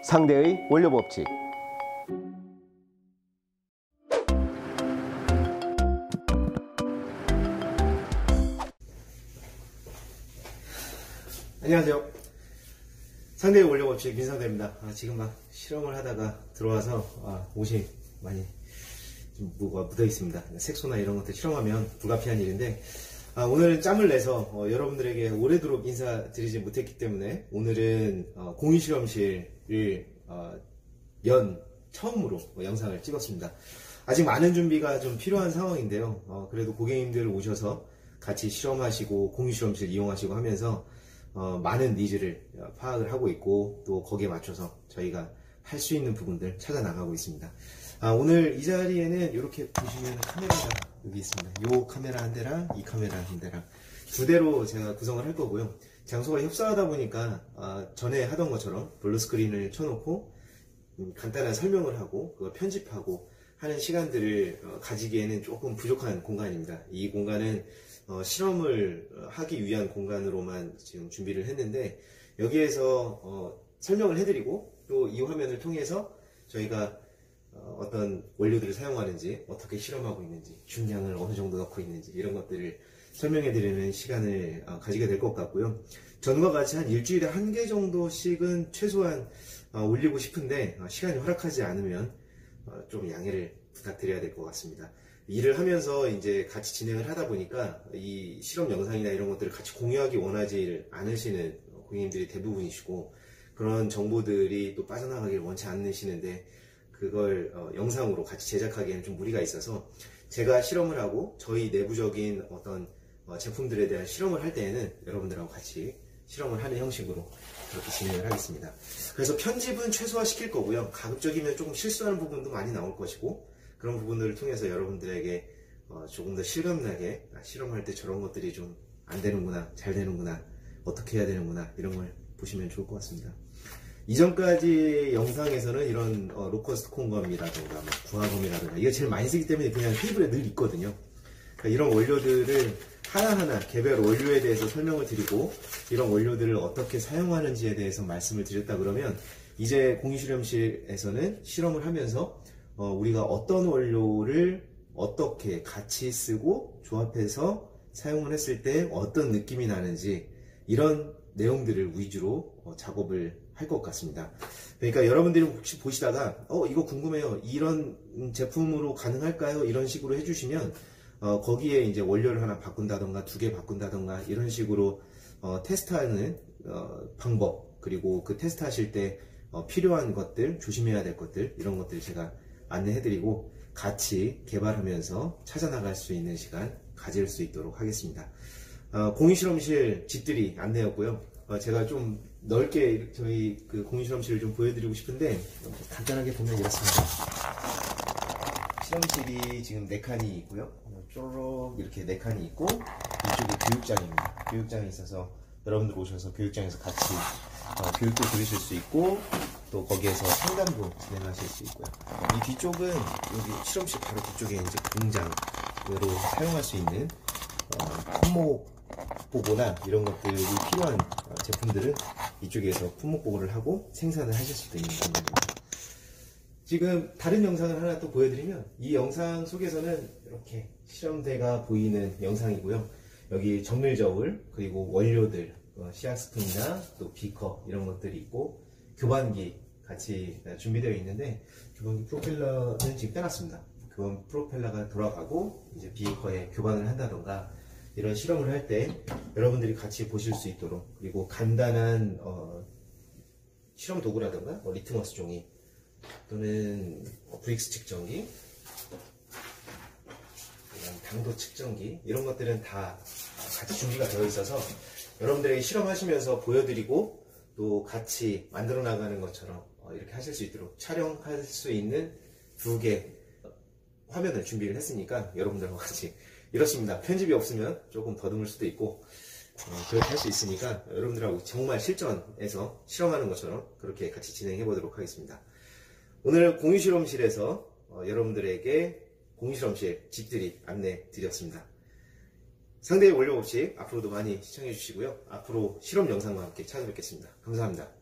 상대의 원료 법칙. 안녕하세요. 상대의 원료 법칙 민상대입니다. 지금 막 실험을 하다가 들어와서 옷이 많이 좀 뭐가 묻어 있습니다. 색소나 이런 것들 실험하면 불가피한 일인데 오늘은 짬을 내서 여러분들에게 오래도록 인사드리지 못했기 때문에 오늘은 공유실험실을 처음으로 영상을 찍었습니다. 아직 많은 준비가 좀 필요한 상황인데요. 그래도 고객님들 오셔서 같이 실험하시고 공유실험실 이용하시고 하면서 많은 니즈를 파악을 하고 있고 또 거기에 맞춰서 저희가 할 수 있는 부분들 찾아 나가고 있습니다. 오늘 이 자리에는 이렇게 보시면 카메라가 여기 있습니다. 이 카메라 한 대랑 이 카메라 한 대랑 두 대로 제가 구성을 할 거고요. 장소가 협소하다 보니까 전에 하던 것처럼 블루스크린을 쳐놓고 간단한 설명을 하고 그걸 편집하고 하는 시간들을 가지기에는 조금 부족한 공간입니다. 이 공간은 실험을 하기 위한 공간으로만 지금 준비를 했는데 여기에서 설명을 해드리고 또 이 화면을 통해서 저희가 어떤 원료들을 사용하는지 어떻게 실험하고 있는지 중량을 어느 정도 넣고 있는지 이런 것들을 설명해 드리는 시간을 가지게 될 것 같고요. 전과 같이 한 일주일에 한 개 정도씩은 최소한 올리고 싶은데 시간이 허락하지 않으면 좀 양해를 부탁드려야 될 것 같습니다. 일을 하면서 이제 같이 진행을 하다 보니까 이 실험 영상이나 이런 것들을 같이 공유하기 원하지 않으시는 고객님들이 대부분이시고 그런 정보들이 또 빠져나가길 원치 않으시는데 그걸 영상으로 같이 제작하기에는 좀 무리가 있어서 제가 실험을 하고 저희 내부적인 어떤 제품들에 대한 실험을 할 때에는 여러분들하고 같이 실험을 하는 형식으로 그렇게 진행을 하겠습니다. 그래서 편집은 최소화 시킬 거고요. 가급적이면 조금 실수하는 부분도 많이 나올 것이고 그런 부분들을 통해서 여러분들에게 조금 더 실감나게 실험할 때 저런 것들이 좀 안 되는구나, 잘 되는구나, 어떻게 해야 되는구나 이런 걸 보시면 좋을 것 같습니다. 이전까지 영상에서는 이런 로커스트 콤검이라든가 구화검이라든가 이게 제일 많이 쓰기 때문에 그냥 테이블에 늘 있거든요. 그러니까 이런 원료들을 하나하나 개별 원료에 대해서 설명을 드리고 이런 원료들을 어떻게 사용하는지에 대해서 말씀을 드렸다 그러면 이제 공유실험실에서는 실험을 하면서 우리가 어떤 원료를 어떻게 같이 쓰고 조합해서 사용을 했을 때 어떤 느낌이 나는지 이런 내용들을 위주로 작업을 할 것 같습니다. 그러니까 여러분들이 혹시 보시다가 이거 궁금해요. 이런 제품으로 가능할까요? 이런 식으로 해주시면 거기에 이제 원료를 하나 바꾼다던가 두 개 바꾼다던가 이런 식으로 테스트하는 방법 그리고 그 테스트하실 때 필요한 것들 조심해야 될 것들 이런 것들 제가 안내해드리고 같이 개발하면서 찾아나갈 수 있는 시간 가질 수 있도록 하겠습니다. 공유실험실 집들이 안내였고요. 제가 좀 넓게 저희 그 공유실험실을 좀 보여드리고 싶은데 간단하게 보면 이렇습니다. 실험실이 지금 4칸이 있고요. 쪼르륵 이렇게 4칸이 있고 이쪽에 교육장입니다. 교육장이 있어서 여러분들 오셔서 교육장에서 같이 교육도 들으실 수 있고 또 거기에서 상담도 진행하실 수 있고요. 이 뒤쪽은 여기 실험실 바로 뒤쪽에 이제 공장으로 사용할 수 있는 품목 보고나 이런 것들이 필요한 제품들은 이쪽에서 품목 보고를 하고 생산을 하실 수도 있는 공간입니다. 지금 다른 영상을 하나 또 보여드리면 이 영상 속에서는 이렇게 실험대가 보이는 영상이고요. 여기 정밀저울 그리고 원료들 씨앗스푼이나 또 비커 이런 것들이 있고 교반기 같이 준비되어 있는데 교반기 프로펠러는 지금 빼놨습니다. 교반 프로펠러가 돌아가고 이제 비커에 교반을 한다던가 이런 실험을 할 때 여러분들이 같이 보실 수 있도록 그리고 간단한 실험 도구라든가 리트머스 종이 또는 브릭스 측정기 당도 측정기 이런 것들은 다 같이 준비가 되어 있어서 여러분들에게 실험하시면서 보여드리고 또 같이 만들어 나가는 것처럼 이렇게 하실 수 있도록 촬영할 수 있는 2개 화면을 준비를 했으니까 여러분들과 같이 이렇습니다. 편집이 없으면 조금 더듬을 수도 있고 그렇게 할 수 있으니까 여러분들하고 정말 실전에서 실험하는 것처럼 그렇게 같이 진행해 보도록 하겠습니다. 오늘 공유실험실에서 여러분들에게 공유실험실 집들이 안내 드렸습니다. 상대의 원료 법칙 앞으로도 많이 시청해 주시고요. 앞으로 실험 영상과 함께 찾아뵙겠습니다. 감사합니다.